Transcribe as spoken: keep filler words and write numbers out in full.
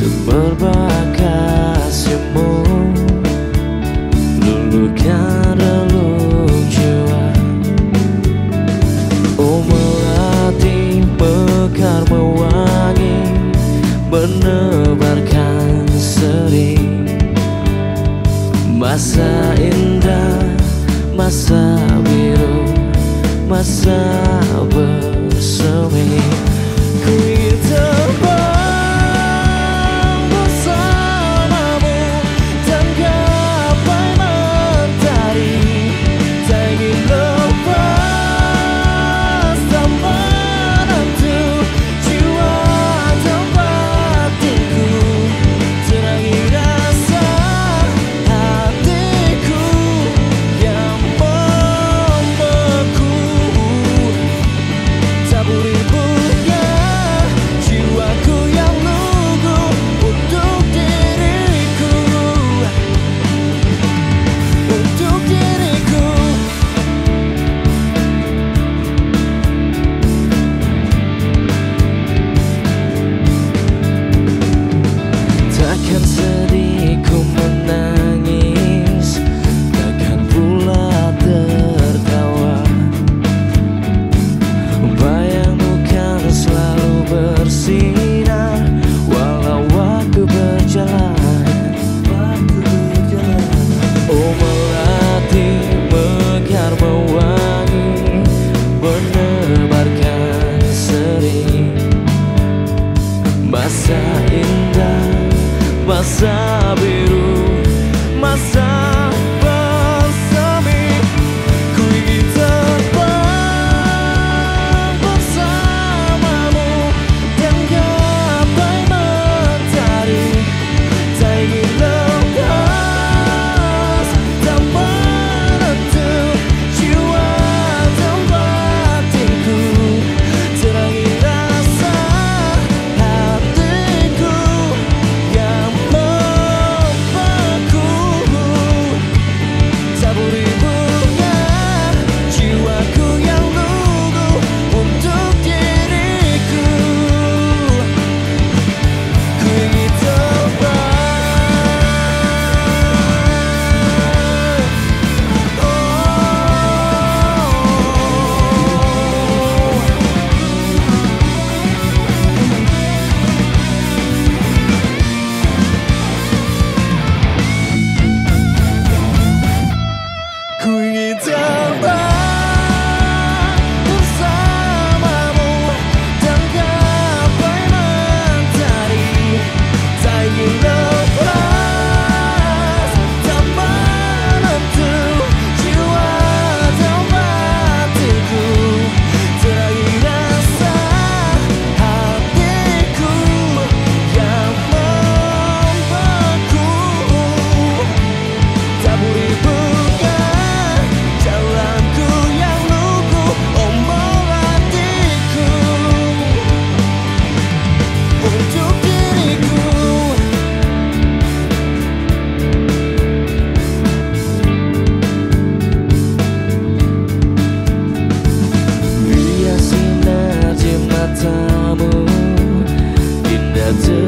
Berbakasimu luluhkan relung jiwa. Oh melati mekar mewangi, menebarkan seri. Masa indah, masa biru, masa bersemi. Ku ingin terbang bersamamu dan gapai mentari. Tak ingin lepas tak menentu jiwa dan batinku. Terangi rasa hatiku yang membeku. Taburi bunga jiwaku yang lugu untuk diriku, untuk diriku. Takkan sedih ku menangis, takkan pula tertawa. Bayangmu kan selalu bersinar walau waktu berjalan. Oh melati mekar mewangi, menebarkan seri. Masa indah, masa biru, masa bersemi. Ku ingin terbang bersamamu dan gapai mentari. Tak ingin lepas tak menentu jiwa dan batinku. Terangi rasa hatiku yang membeku. Taburi bunga jiwaku yang lugu untuk diriku. Ku ingin terbang. Oh. Ku ingin terbang bersamamu dan gapai mentari. Tak ingin lepas tak menentu jiwa dan batinku. Terangi rasa hatiku yang membeku. Taburi bunga jalanku yang lugu, oh melatiku untuk diriku. Biar sinar di matamu indah